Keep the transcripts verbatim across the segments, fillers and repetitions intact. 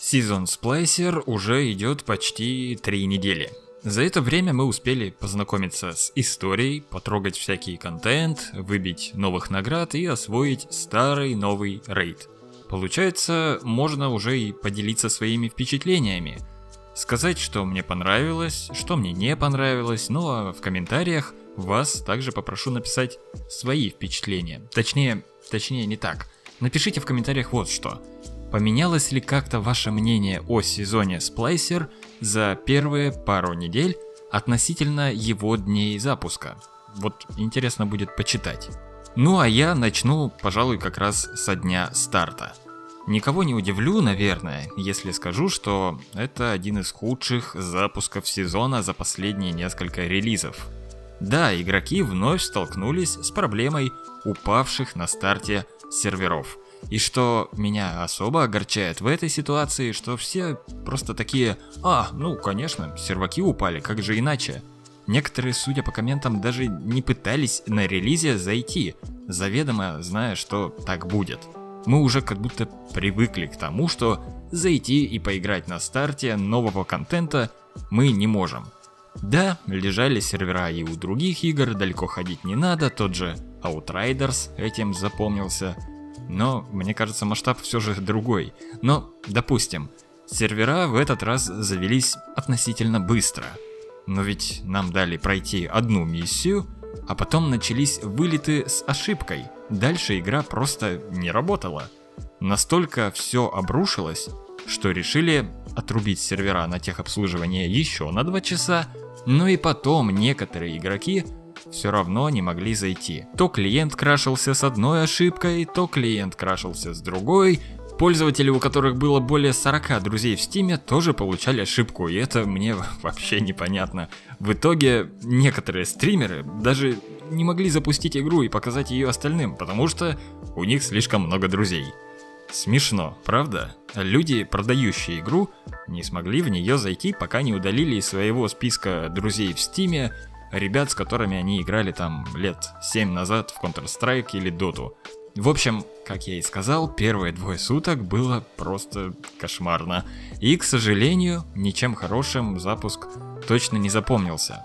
Season Splicer уже идет почти три недели. За это время мы успели познакомиться с историей, потрогать всякий контент, выбить новых наград и освоить старый новый рейд. Получается, можно уже и поделиться своими впечатлениями. Сказать, что мне понравилось, что мне не понравилось, ну а в комментариях вас также попрошу написать свои впечатления. Точнее, точнее не так. Напишите в комментариях вот что. Поменялось ли как-то ваше мнение о сезоне Splicer за первые пару недель относительно его дней запуска? Вот интересно будет почитать. Ну а я начну, пожалуй, как раз со дня старта. Никого не удивлю, наверное, если скажу, что это один из худших запусков сезона за последние несколько релизов. Да, игроки вновь столкнулись с проблемой упавших на старте серверов. И что меня особо огорчает в этой ситуации, что все просто такие: «А, ну конечно, серваки упали, как же иначе». Некоторые, судя по комментам, даже не пытались на релизе зайти, заведомо зная, что так будет. Мы уже как будто привыкли к тому, что зайти и поиграть на старте нового контента мы не можем. Да, лежали сервера и у других игр, далеко ходить не надо, тот же Outriders этим запомнился. Но, мне кажется, масштаб все же другой. Но, допустим, сервера в этот раз завелись относительно быстро. Но ведь нам дали пройти одну миссию, а потом начались вылеты с ошибкой. Дальше игра просто не работала. Настолько все обрушилось, что решили отрубить сервера на техобслуживание еще на два часа, но и потом некоторые игроки все равно не могли зайти. То клиент крашился с одной ошибкой, то клиент крашился с другой. Пользователи, у которых было более сорока друзей в Стиме, тоже получали ошибку, и это мне вообще непонятно. В итоге некоторые стримеры даже не могли запустить игру и показать ее остальным, потому что у них слишком много друзей. Смешно, правда? Люди, продающие игру, не смогли в нее зайти, пока не удалили из своего списка друзей в Стиме ребят, с которыми они играли там лет семь назад в Counter-Strike или Доту. В общем, как я и сказал, первые двое суток было просто кошмарно. И, к сожалению, ничем хорошим запуск точно не запомнился.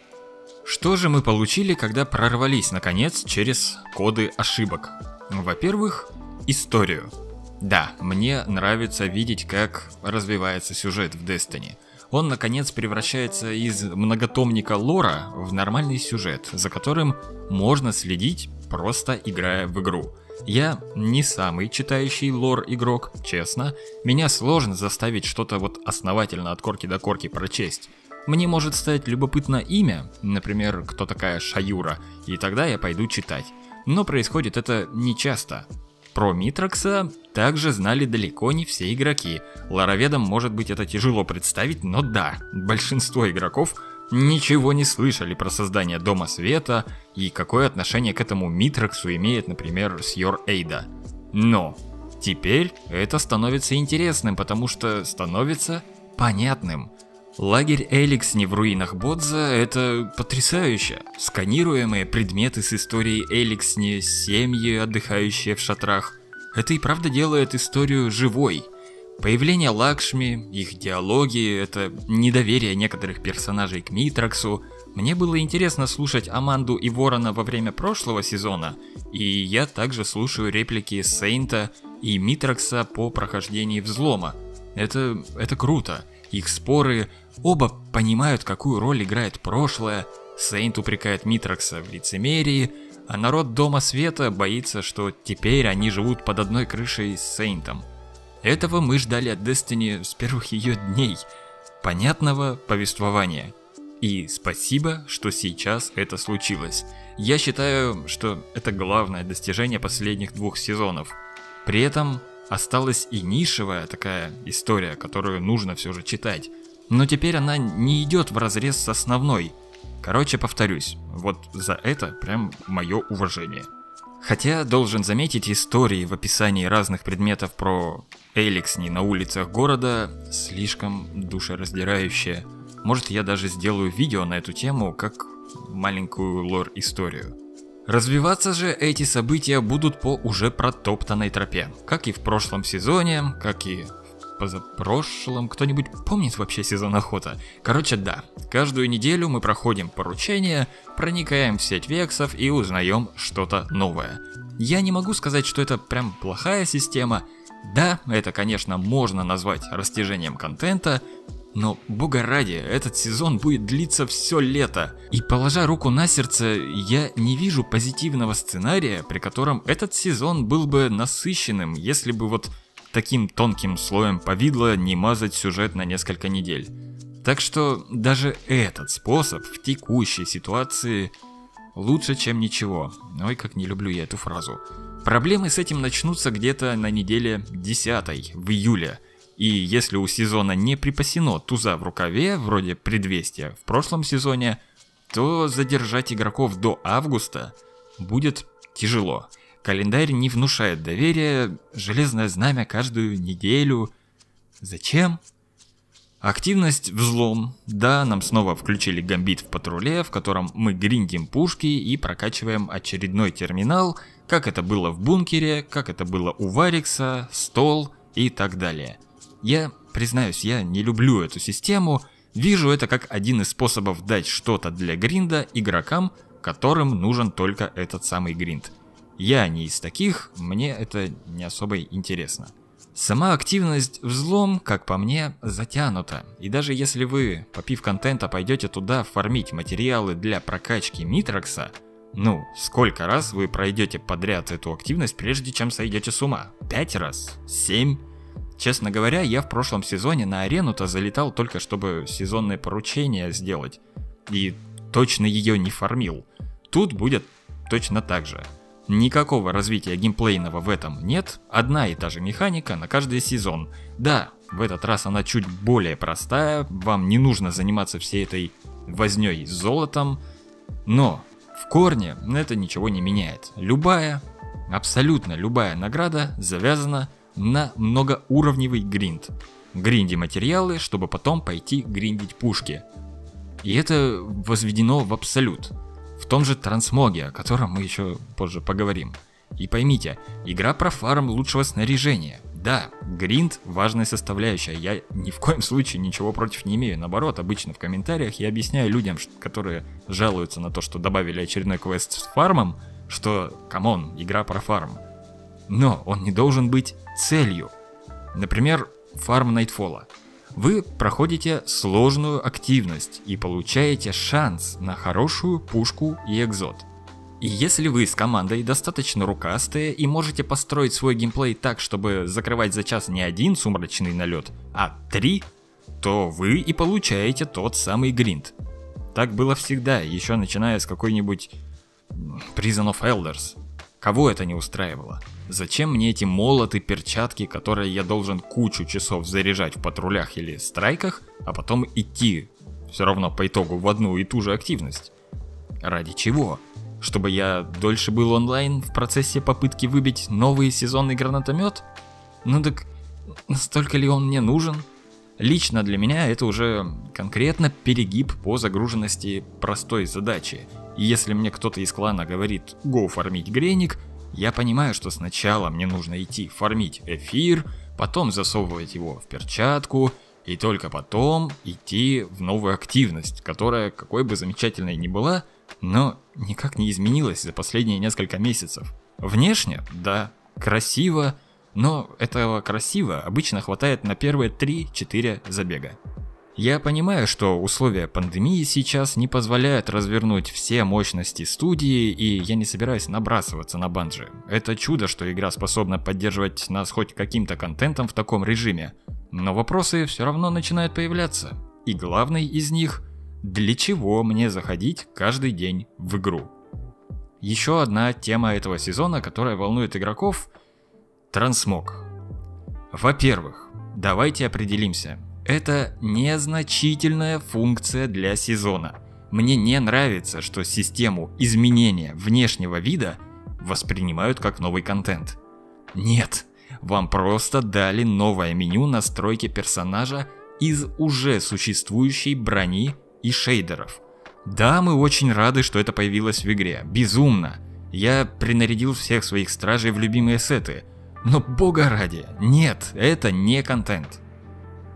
Что же мы получили, когда прорвались наконец через коды ошибок? Во-первых, историю. Да, мне нравится видеть, как развивается сюжет в Destiny. Он, наконец, превращается из многотомника лора в нормальный сюжет, за которым можно следить, просто играя в игру. Я не самый читающий лор игрок, честно. Меня сложно заставить что-то вот основательно от корки до корки прочесть. Мне может стать любопытно имя, например, кто такая Шаюра, и тогда я пойду читать. Но происходит это нечасто. Про Митрокса также знали далеко не все игроки. Лороведам, может быть, это тяжело представить, но да, большинство игроков ничего не слышали про создание Дома Света и какое отношение к этому Митроксу имеет, например, Сьор Эйда. Но теперь это становится интересным, потому что становится понятным. Лагерь Эликсни в руинах Бодза — это потрясающе. Сканируемые предметы с историей Эликсни, семьи, отдыхающие в шатрах. Это и правда делает историю живой. Появление Лакшми, их диалоги, это недоверие некоторых персонажей к Митроксу. Мне было интересно слушать Аманду и Ворона во время прошлого сезона, и я также слушаю реплики Сейнта и Митрокса по прохождении взлома. Это, это круто. Их споры, оба понимают, какую роль играет прошлое. Сейнт упрекает Митрокса в лицемерии, а народ Дома Света боится, что теперь они живут под одной крышей с Сейнтом. Этого мы ждали от Destiny с первых ее дней. Понятного повествования. И спасибо, что сейчас это случилось. Я считаю, что это главное достижение последних двух сезонов. При этом осталась и нишевая такая история, которую нужно все же читать. Но теперь она не идет вразрез с основной. Короче, повторюсь, вот за это прям мое уважение. Хотя, должен заметить, истории в описании разных предметов про Эликсни на улицах города слишком душераздирающие. Может, я даже сделаю видео на эту тему, как маленькую лор-историю. Развиваться же эти события будут по уже протоптанной тропе, как и в прошлом сезоне, как и в позапрошлом, кто-нибудь помнит вообще сезон охота? Короче, да, каждую неделю мы проходим поручения, проникаем в сеть вексов и узнаем что-то новое. Я не могу сказать, что это прям плохая система. Да, это, конечно, можно назвать растяжением контента, но, бога ради, этот сезон будет длиться все лето. И, положа руку на сердце, я не вижу позитивного сценария, при котором этот сезон был бы насыщенным, если бы вот таким тонким слоем повидло не мазать сюжет на несколько недель. Так что даже этот способ в текущей ситуации лучше, чем ничего. Ой, как не люблю я эту фразу. Проблемы с этим начнутся где-то на неделе десятой, в июле. И если у сезона не припасено туза в рукаве, вроде предвестия в прошлом сезоне, то задержать игроков до августа будет тяжело. Календарь не внушает доверия, железное знамя каждую неделю. Зачем? Активность взлом. Да, нам снова включили гамбит в патруле, в котором мы гриндим пушки и прокачиваем очередной терминал, как это было в бункере, как это было у Варикса, стол и так далее. Я, признаюсь, я не люблю эту систему, вижу это как один из способов дать что-то для гринда игрокам, которым нужен только этот самый гринд. Я не из таких, мне это не особо интересно. Сама активность взлом, как по мне, затянута, и даже если вы, попив контента, пойдете туда фармить материалы для прокачки Митрокса, ну, сколько раз вы пройдете подряд эту активность, прежде чем сойдете с ума? Пять раз? Семь? Честно говоря, я в прошлом сезоне на арену-то залетал только чтобы сезонное поручение сделать. И точно ее не фармил. Тут будет точно так же. Никакого развития геймплейного в этом нет. Одна и та же механика на каждый сезон. Да, в этот раз она чуть более простая. Вам не нужно заниматься всей этой вознёй с золотом. Но в корне это ничего не меняет. Любая, абсолютно любая награда завязана на многоуровневый гринд. Гринди материалы, чтобы потом пойти гриндить пушки. И это возведено в абсолют. В том же трансмоге, о котором мы еще позже поговорим. И поймите, игра про фарм лучшего снаряжения. Да, гринд важная составляющая, я ни в коем случае ничего против не имею. Наоборот, обычно в комментариях я объясняю людям, которые жалуются на то, что добавили очередной квест с фармом, что, камон, игра про фарм. Но он не должен быть целью. Например, фарм Найтфолла. Вы проходите сложную активность и получаете шанс на хорошую пушку и экзот. И если вы с командой достаточно рукастые и можете построить свой геймплей так, чтобы закрывать за час не один сумрачный налет, а три, то вы и получаете тот самый гринд. Так было всегда, еще начиная с какой-нибудь Prison of Elders. Кого это не устраивало? Зачем мне эти молоты, перчатки, которые я должен кучу часов заряжать в патрулях или страйках, а потом идти все равно по итогу в одну и ту же активность? Ради чего? Чтобы я дольше был онлайн в процессе попытки выбить новый сезонный гранатомет? Ну так настолько ли он мне нужен? Лично для меня это уже конкретно перегиб по загруженности простой задачи. И если мне кто-то из клана говорит «го фармить греник», я понимаю, что сначала мне нужно идти фармить эфир, потом засовывать его в перчатку, и только потом идти в новую активность, которая, какой бы замечательной ни была, но никак не изменилась за последние несколько месяцев. Внешне, да, красиво, но этого красиво обычно хватает на первые три-четыре забега. Я понимаю, что условия пандемии сейчас не позволяют развернуть все мощности студии, и я не собираюсь набрасываться на Bungie. Это чудо, что игра способна поддерживать нас хоть каким-то контентом в таком режиме. Но вопросы все равно начинают появляться. И главный из них – для чего мне заходить каждый день в игру? Еще одна тема этого сезона, которая волнует игроков – трансмог. Во-первых, давайте определимся. Это незначительная функция для сезона. Мне не нравится, что систему изменения внешнего вида воспринимают как новый контент. Нет, вам просто дали новое меню настройки персонажа из уже существующей брони и шейдеров. Да, мы очень рады, что это появилось в игре. Безумно. Я принарядил всех своих стражей в любимые сеты. Но бога ради, нет, это не контент.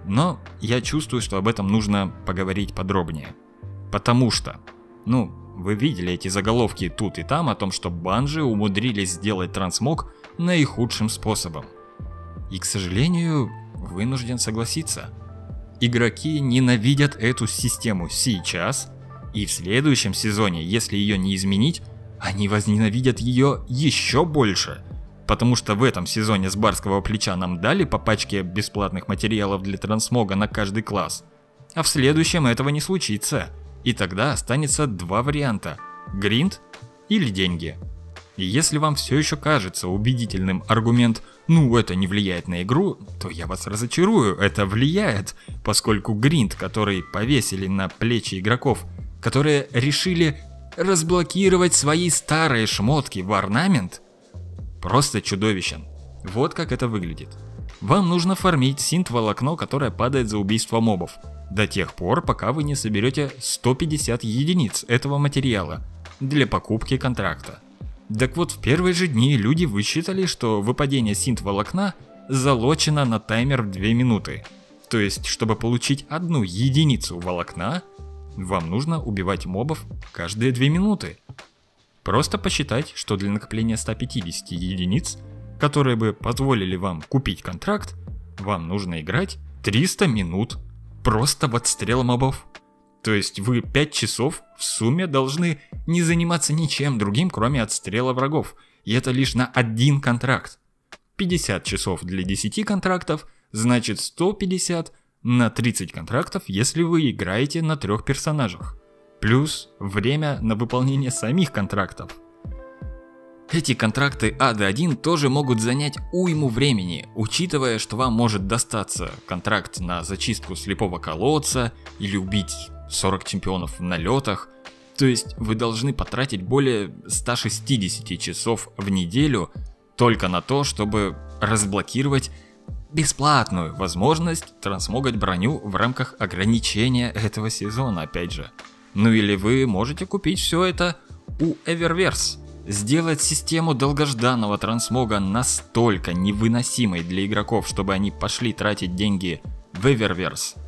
Но я чувствую, что об этом нужно поговорить подробнее. Потому что, ну, вы видели эти заголовки тут и там о том, что Bungie умудрились сделать трансмог наихудшим способом. И, к сожалению, вынужден согласиться. Игроки ненавидят эту систему сейчас, и в следующем сезоне, если ее не изменить, они возненавидят ее еще больше. Потому что в этом сезоне с барского плеча нам дали по пачке бесплатных материалов для трансмога на каждый класс. А в следующем этого не случится. И тогда останется два варианта – гринд или деньги. И если вам все еще кажется убедительным аргумент «ну это не влияет на игру», то я вас разочарую, это влияет, поскольку гринд, который повесили на плечи игроков, которые решили разблокировать свои старые шмотки в орнамент, просто чудовищен. Вот как это выглядит. Вам нужно фармить синт-волокно, которое падает за убийство мобов, до тех пор, пока вы не соберете сто пятьдесят единиц этого материала для покупки контракта. Так вот, в первые же дни люди высчитали, что выпадение синт-волокна залочено на таймер в две минуты. То есть, чтобы получить одну единицу волокна, вам нужно убивать мобов каждые две минуты. Просто посчитать, что для накопления ста пятидесяти единиц, которые бы позволили вам купить контракт, вам нужно играть триста минут просто в отстрел мобов. То есть вы пять часов в сумме должны не заниматься ничем другим, кроме отстрела врагов. И это лишь на один контракт. пятьдесят часов для десяти контрактов, значит сто пятьдесят на тридцать контрактов, если вы играете на трех персонажах. Плюс время на выполнение самих контрактов. Эти контракты эй ди один тоже могут занять уйму времени, учитывая, что вам может достаться контракт на зачистку слепого колодца или убить сорок чемпионов в налетах. То есть вы должны потратить более ста шестидесяти часов в неделю только на то, чтобы разблокировать бесплатную возможность трансмогать броню в рамках ограничения этого сезона, опять же. Ну или вы можете купить все это у Eververse. Сделать систему долгожданного трансмога настолько невыносимой для игроков, чтобы они пошли тратить деньги в Eververse.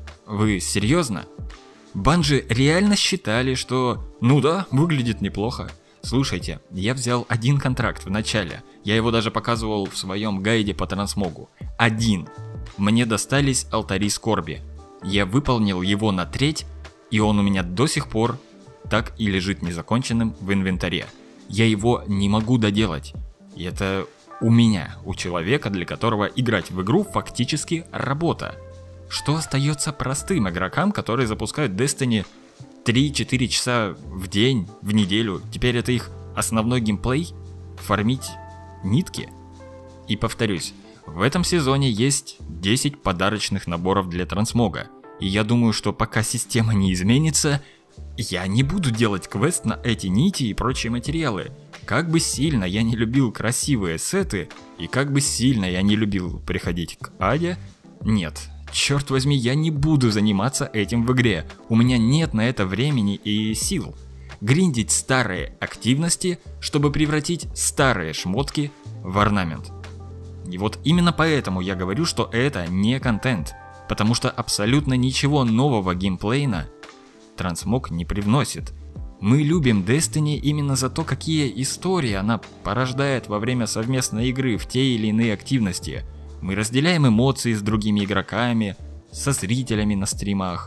Вы серьезно? Bungie реально считали, что ну да, выглядит неплохо. Слушайте, я взял один контракт в начале, я его даже показывал в своем гайде по трансмогу. Один. Мне достались алтари скорби. Я выполнил его на треть, и он у меня до сих пор так и лежит незаконченным в инвентаре. Я его не могу доделать. И это у меня, у человека, для которого играть в игру фактически работа. Что остается простым игрокам, которые запускают Destiny три-четыре часа в день, в неделю? Теперь это их основной геймплей? Фармить нитки? И повторюсь, в этом сезоне есть десять подарочных наборов для трансмога. И я думаю, что пока система не изменится, я не буду делать квест на эти нити и прочие материалы. Как бы сильно я не любил красивые сеты, и как бы сильно я не любил приходить к Аде, нет, черт возьми, я не буду заниматься этим в игре. У меня нет на это времени и сил. Гриндить старые активности, чтобы превратить старые шмотки в орнамент. И вот именно поэтому я говорю, что это не контент. Потому что абсолютно ничего нового геймплейна трансмог не привносит. Мы любим Destiny именно за то, какие истории она порождает во время совместной игры в те или иные активности. Мы разделяем эмоции с другими игроками, со зрителями на стримах.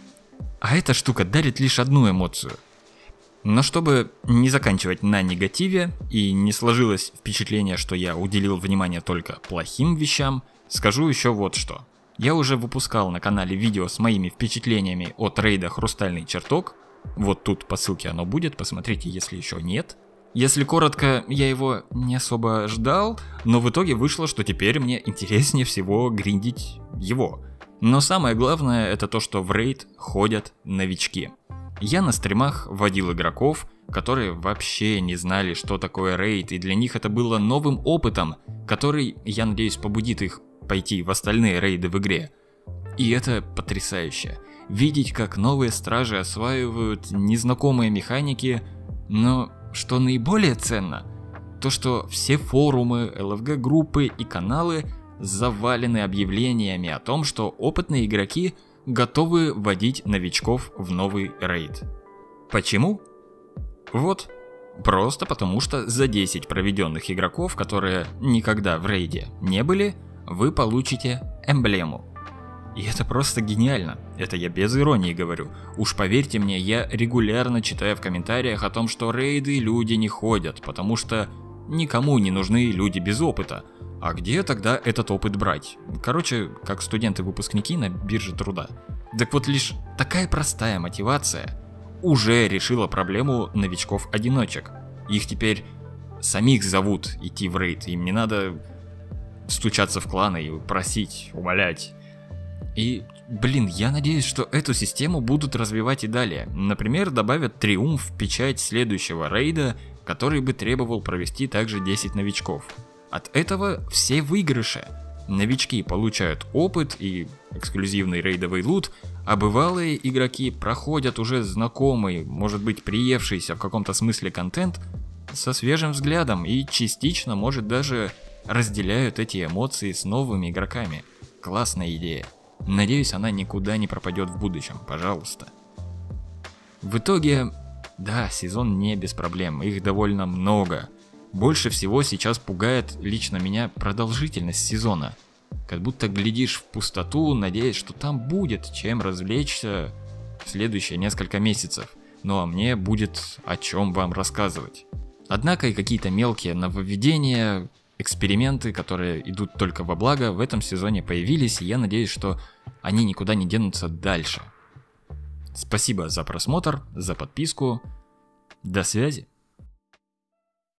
А эта штука дарит лишь одну эмоцию. Но чтобы не заканчивать на негативе и не сложилось впечатление, что я уделил внимание только плохим вещам, скажу еще вот что. Я уже выпускал на канале видео с моими впечатлениями от рейда «Хрустальный чертог». Вот тут по ссылке оно будет, посмотрите, если еще нет. Если коротко, я его не особо ждал, но в итоге вышло, что теперь мне интереснее всего гриндить его. Но самое главное это то, что в рейд ходят новички. Я на стримах водил игроков, которые вообще не знали, что такое рейд, и для них это было новым опытом, который, я надеюсь, побудит их пойти в остальные рейды в игре. И это потрясающе. Видеть, как новые стражи осваивают незнакомые механики, но что наиболее ценно, то что все форумы, эл эф джи группы и каналы завалены объявлениями о том, что опытные игроки готовы вводить новичков в новый рейд. Почему? Вот. Просто потому, что за десять проведенных игроков, которые никогда в рейде не были, вы получите эмблему. И это просто гениально. Это я без иронии говорю. Уж поверьте мне, я регулярно читаю в комментариях о том, что рейды люди не ходят, потому что никому не нужны люди без опыта. А где тогда этот опыт брать? Короче, как студенты-выпускники на бирже труда. Так вот, лишь такая простая мотивация уже решила проблему новичков-одиночек. Их теперь самих зовут идти в рейд, им не надо стучаться в кланы и просить, умолять. И, блин, я надеюсь, что эту систему будут развивать и далее. Например, добавят триумф в печать следующего рейда, который бы требовал провести также десять новичков. От этого все выигрыши. Новички получают опыт и эксклюзивный рейдовый лут, а бывалые игроки проходят уже знакомый, может быть приевшийся в каком-то смысле контент со свежим взглядом и частично, может, даже разделяют эти эмоции с новыми игроками. Классная идея. Надеюсь, она никуда не пропадет в будущем, пожалуйста. В итоге, да, сезон не без проблем, их довольно много. Больше всего сейчас пугает лично меня продолжительность сезона. Как будто глядишь в пустоту, надеясь, что там будет чем развлечься в следующие несколько месяцев. Ну а мне будет о чем вам рассказывать. Однако и какие-то мелкие нововведения, эксперименты, которые идут только во благо, в этом сезоне появились, и я надеюсь, что они никуда не денутся дальше. Спасибо за просмотр, за подписку. До связи.